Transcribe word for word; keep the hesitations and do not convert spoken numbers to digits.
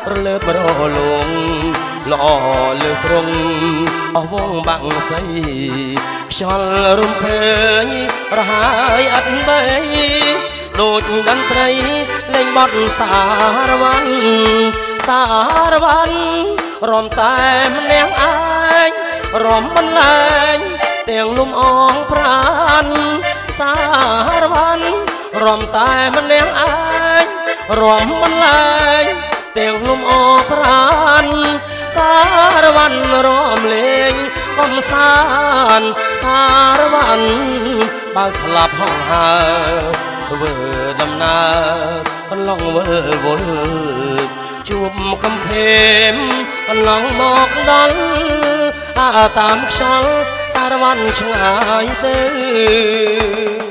រលើបរលងល្អលើត្រង់អស់វងបាំងស្អីខ្យល់រំភើយរហើយអត់បីដូចតន្ត្រីលេងបទសារវ័នសារវ័នរំតែម្នាក់ឯងរំបន្លែងទាំងលំអងប្រានសារវ័នរំតែម្នាក់ឯងរំបន្លែងទាំងលំអងប្រានសារវ័នរំលេងកំសាន្តសារវ័នបើស្លាប់ហងហើធ្វើដំណើរកន្លងវិលវល់ជួបកំភេមកន្លងមកដល់អាតាមខ្យល់សារវ័នឆ្ងាយទៅ